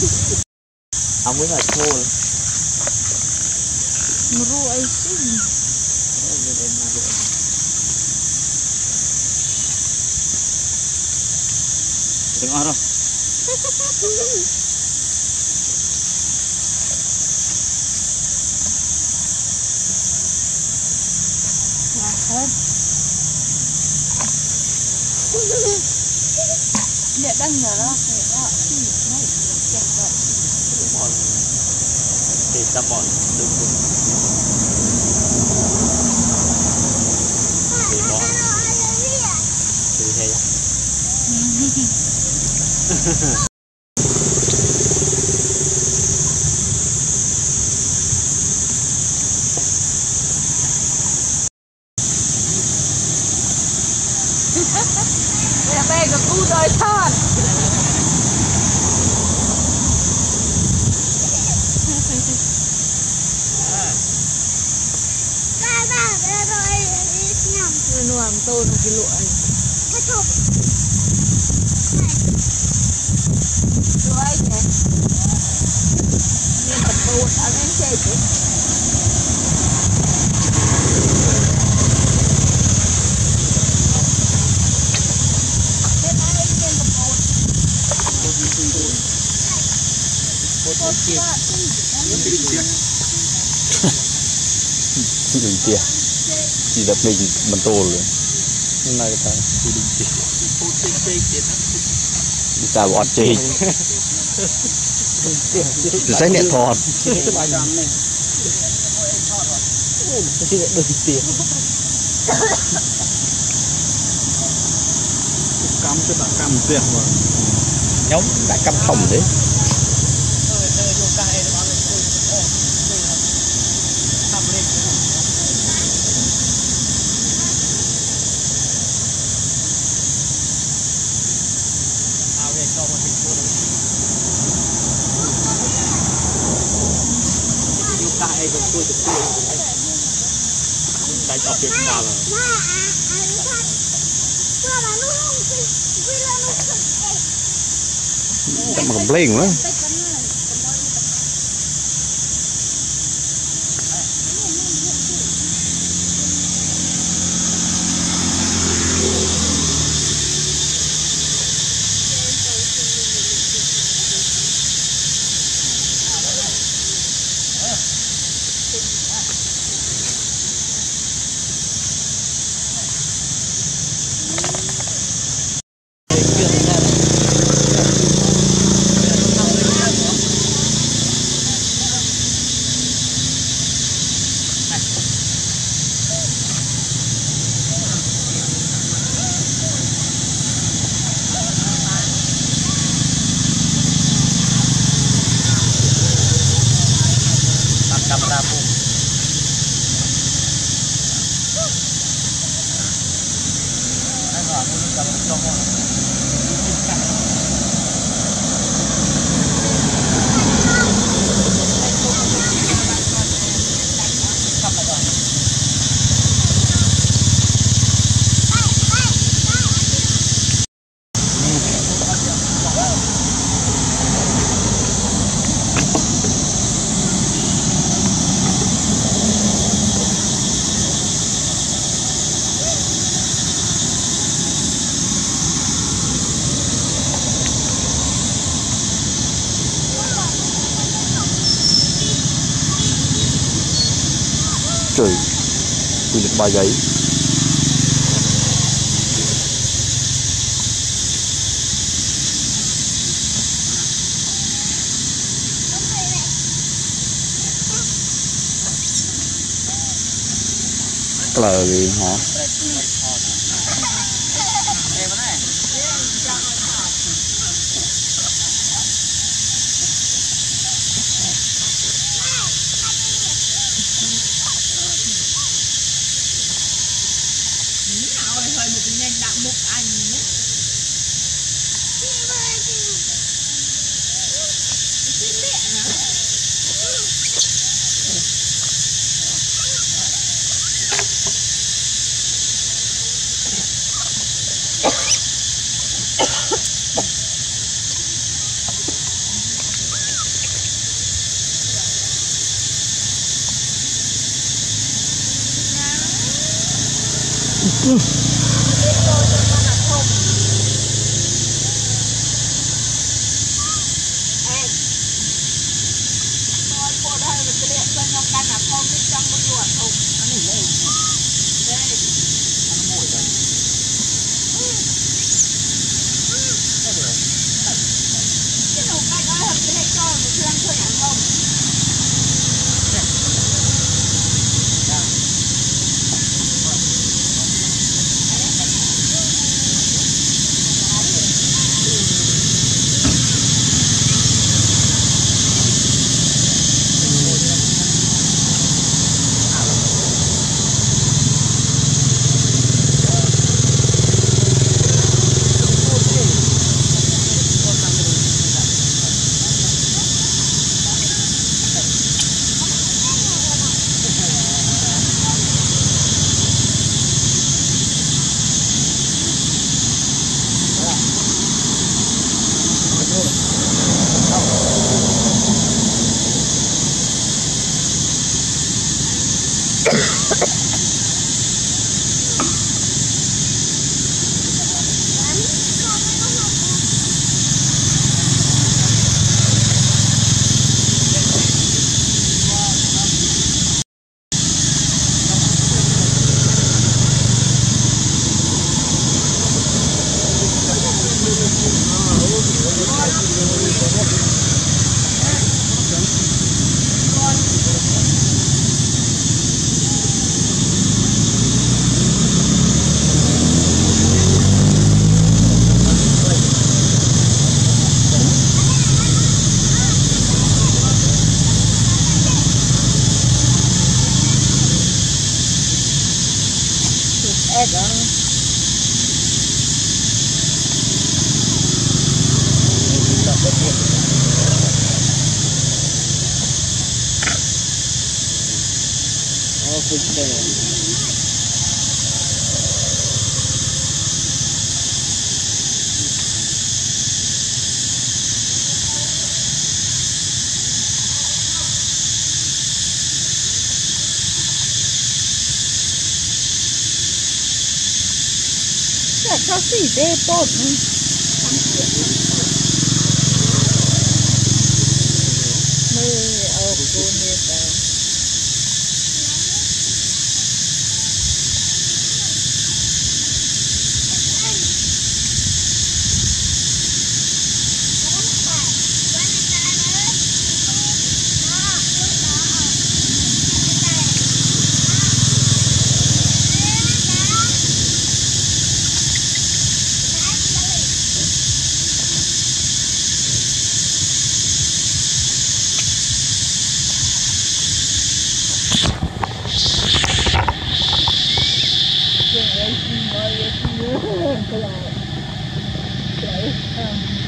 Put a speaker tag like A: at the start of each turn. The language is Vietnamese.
A: Ông mới là thô rồi.
B: Muru ấy chứ.
A: Đừng ăn đâu.
B: Để đăng nữa đó.
A: Để ta bỏ đừng cùng. Để bỏ. Từ thế.
B: Mẹ bé có cu đôi thon. Nuông tôi nó cái lụa này. Lụa ấy thế. Nên tập bột ở bên trên chứ. Thế này nên tập bột. Bột kia.
C: Đừng kia. Chỉ đập mình mình tô rồi. Này ta đi ta bọt chi sẽ nhẹ thọt
A: Cắm cho bạn cắm tiền mà.
C: nhóm đã cắm thòng đấy.
A: Đánh ở phía xa là
C: chắc mà cầm lên nữa.
A: camera pun.
C: Trời, quy định 3 giấy. Cờ gì hả?
B: Sao xỉ bê bột mười ở cô nè ta Hãy subscribe cho kênh Ghiền Mì Gõ để không bỏ lỡ những video hấp dẫn.